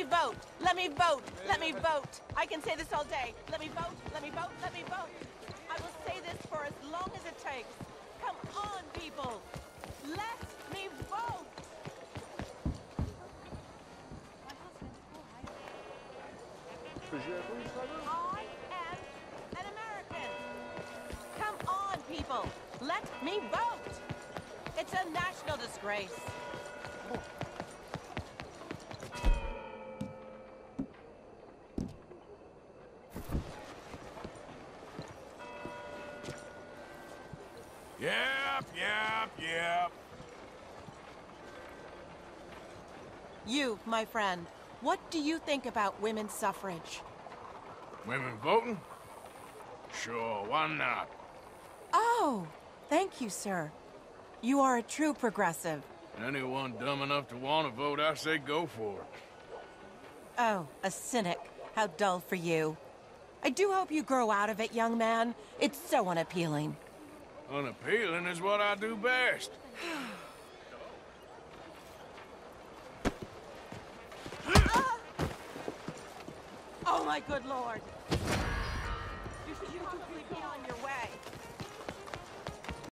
me vote! Let me vote! Let me vote! I can say this all day. Let me vote! Let me vote! Let me vote! I will say this for as long as it takes. Come on, people! Let me vote! I am an American! Come on, people! Let me vote! It's a national disgrace. Yep. You, my friend, what do you think about women's suffrage? Women voting? Sure, why not? Oh, thank you, sir. You are a true progressive. Anyone dumb enough to want to vote, I say go for it. Oh, a cynic. How dull for you. I do hope you grow out of it, young man. It's so unappealing. Unappealing is what I do best. Oh, my good lord. You should probably be on your way.